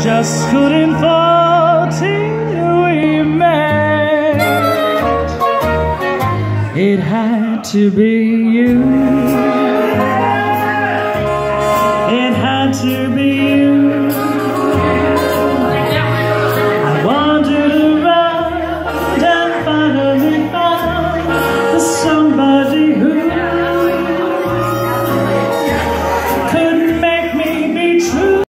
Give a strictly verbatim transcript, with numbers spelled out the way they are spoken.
just couldn't fall till we met. It had to be you.